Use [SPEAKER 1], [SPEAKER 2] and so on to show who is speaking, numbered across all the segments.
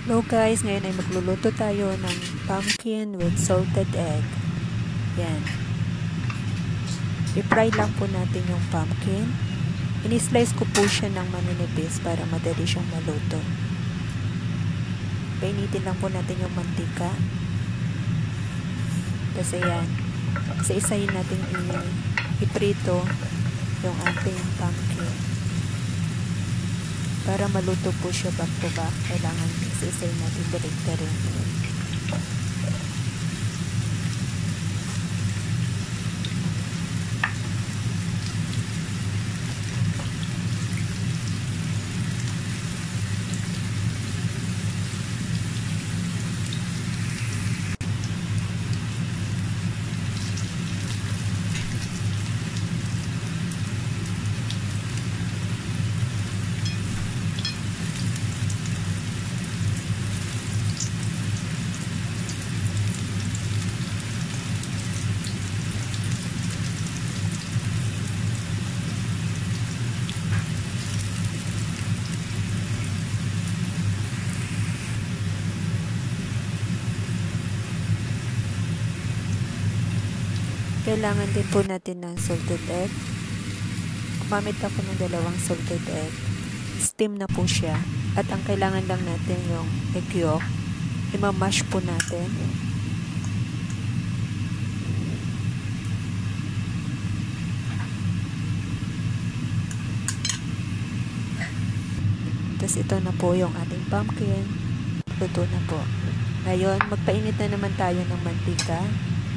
[SPEAKER 1] Hello guys, ngayon ay magluluto tayo ng pumpkin with salted egg. Yan. I-fry lang po natin yung pumpkin. Ini-slice ko po siya ng maninipis para madali siyang maluto. Painitin lang po natin yung mantika. Kasi yan. Isa-isahin natin i-prito yung ating pumpkin. Para maluto po siya back to back, kailangan isa-isahin natin direkta rin. Kailangan din po natin ng salted egg. Gumamit ako ng 2 salted egg. Steam na po siya. At ang kailangan lang natin yung egg yolk. I-mash po natin. Tapos ito na po yung ating pumpkin. Luto na po. Ngayon, magpainit na naman tayo ng mantika.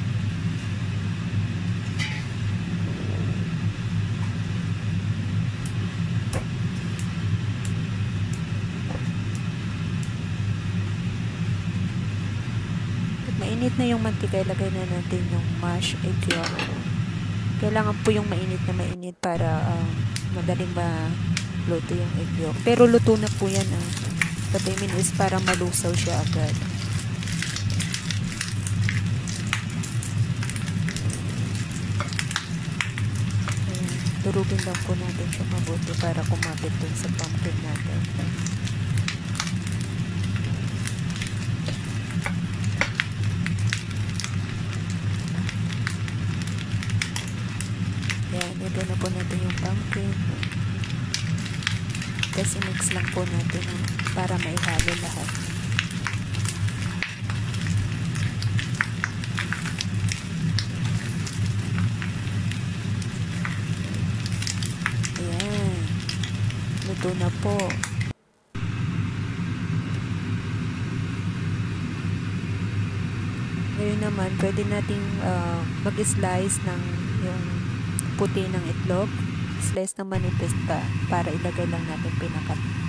[SPEAKER 1] Mainit na yung mantika, ilagay na natin yung mashed egg yolk. Kailangan po yung mainit na mainit para madaling maluto yung egg yolk. Pero luto na po yan. But I mean is para malusaw siya agad. Durugin lang po natin siya mabuti para kumapit dun sa pumpkin natin. Yan, ilagay na po natin yung pumpkin. Tapos i-mix lang po natin para maihalo lahat. Ayan. Luto na po. Ngayon naman, pwede nating mag-slice ng yung puti ng itlog. Slice na manipis pa para ilagay lang natin